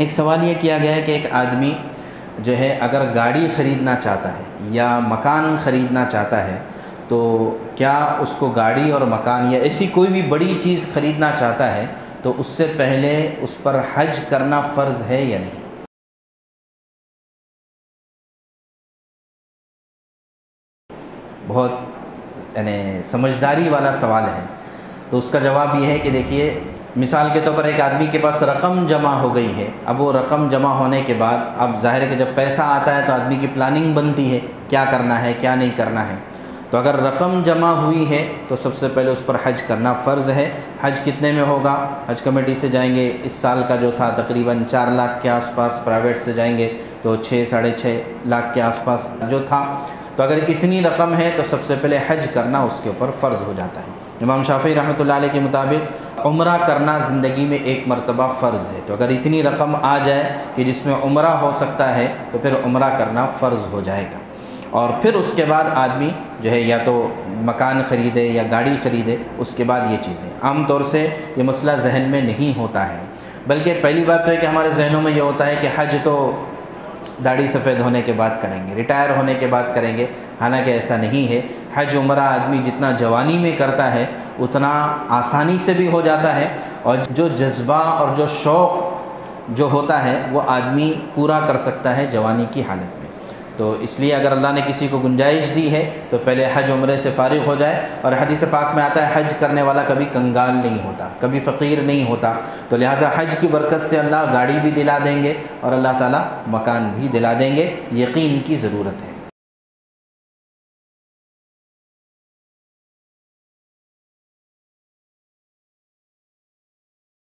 एक सवाल ये किया गया है कि एक आदमी जो है अगर गाड़ी ख़रीदना चाहता है या मकान ख़रीदना चाहता है तो क्या उसको गाड़ी और मकान या ऐसी कोई भी बड़ी चीज़ ख़रीदना चाहता है तो उससे पहले उस पर हज करना फ़र्ज़ है या नहीं? बहुत यानी समझदारी वाला सवाल है। तो उसका जवाब ये है कि देखिए, मिसाल के तौर पर एक आदमी के पास रकम जमा हो गई है। अब वो रकम जमा होने के बाद अब ज़ाहिर है कि जब पैसा आता है तो आदमी की प्लानिंग बनती है, क्या करना है क्या नहीं करना है। तो अगर रकम जमा हुई है तो सबसे पहले उस पर हज करना फ़र्ज़ है। हज कितने में होगा? हज कमेटी से जाएंगे, इस साल का जो था तकरीबन 4 लाख के आसपास, प्राइवेट से जाएंगे तो 6 साढ़े 6 लाख के आसपास जो था। तो अगर इतनी रकम है तो सबसे पहले हज करना उसके ऊपर फ़र्ज़ हो जाता है। इमाम शाफ़ी रहमतुल्लाह अलैह के मुताबिक उम्रा करना ज़िंदगी में एक मरतबा फ़र्ज़ है। तो अगर इतनी रकम आ जाए कि जिसमें उम्रा हो सकता है तो फिर उम्रा करना फ़र्ज़ हो जाएगा। और फिर उसके बाद आदमी जो है या तो मकान ख़रीदे या गाड़ी ख़रीदे, उसके बाद ये चीज़ें। आम तौर से ये मसला जहन में नहीं होता है, बल्कि पहली बात तो है कि हमारे जहनों में ये होता है कि हज तो दाढ़ी सफ़ेद होने के बाद करेंगे, रिटायर होने के बाद करेंगे। हालांकि ऐसा नहीं है। हज उम्रा आदमी जितना जवानी में करता है उतना आसानी से भी हो जाता है, और जो जज्बा और जो शौक़ जो होता है वो आदमी पूरा कर सकता है जवानी की हालत में। तो इसलिए अगर अल्लाह ने किसी को गुंजाइश दी है तो पहले हज उम्रे से फ़ारिग हो जाए। और हदीस पाक में आता है हज करने वाला कभी कंगाल नहीं होता, कभी फ़कीर नहीं होता। तो लिहाजा हज की बरकत से अल्लाह गाड़ी भी दिला देंगे और अल्लाह ताला मकान भी दिला देंगे। यकीन की ज़रूरत है।